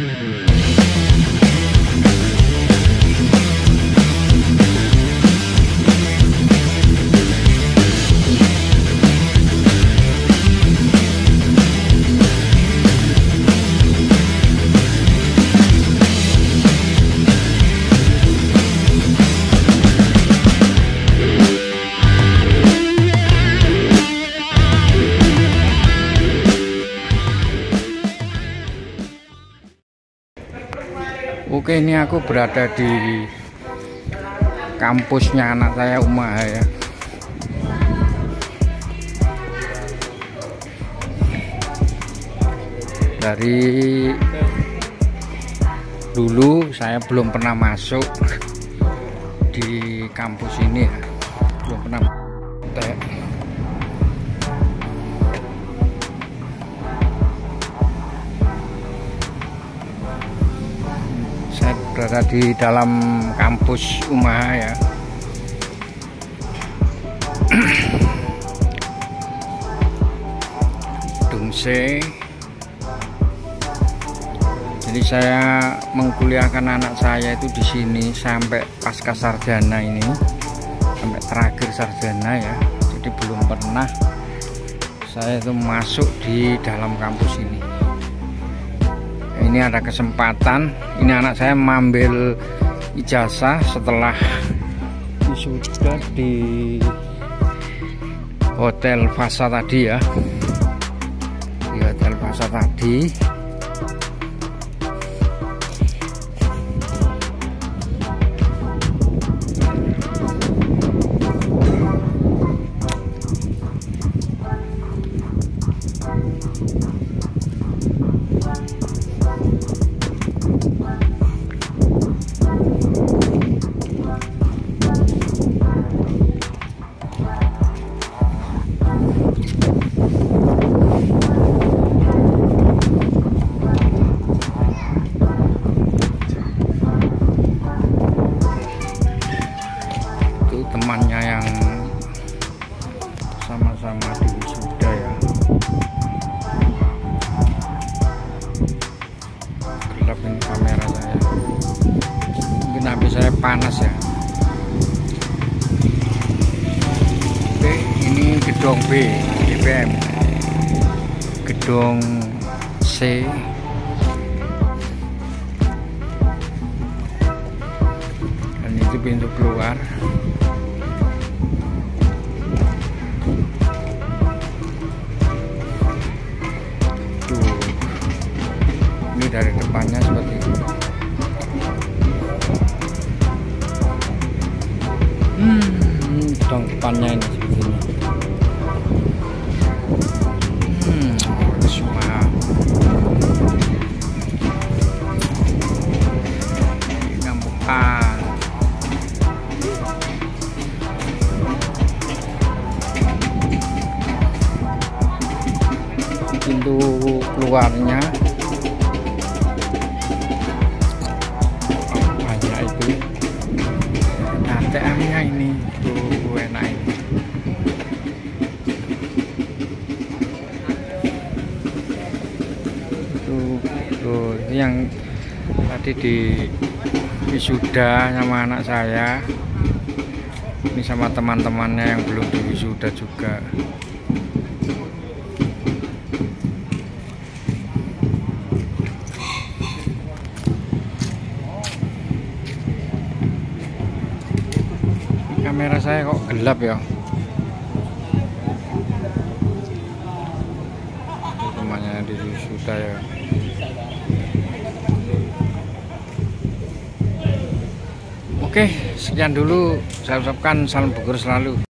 Oke, ini aku berada di kampusnya anak saya Umaha ya. Dari dulu saya belum pernah masuk di kampus ini ya. Belum pernah. Berada di dalam kampus Umaha ya. Dungse. Jadi saya mengkuliahkan anak saya itu di sini sampai pasca sarjana ini, sampai terakhir sarjana ya. Jadi belum pernah saya itu masuk di dalam kampus ini. Ini ada kesempatan, ini anak saya mengambil ijazah setelah wisuda di Hotel Fasa tadi ya, di Hotel Fasa tadi. Temannya yang sama-sama di wisuda ya. Gelap ini kamera saya, mungkin HP saya panas ya. Oke, ini gedung B DPM, gedung C, dan itu pintu keluar. Dari depannya seperti ini. Gedung depannya ini seperti ini. Semua ngambukan. Pintu keluarnya TM-nya ini tuh enak ini. Tuh yang tadi di wisuda sama anak saya, ini sama teman-temannya yang belum di wisuda juga. Kamera saya kok gelap ya. Temannya di wisuda ya. Oke, sekian dulu. Saya ucapkan salam Bogor selalu.